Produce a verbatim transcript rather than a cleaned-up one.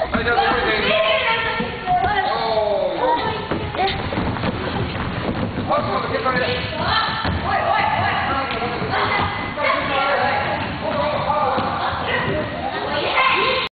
はい、じゃあ、残りでいいよ。おー。あ、ちょっと待って、結果ね。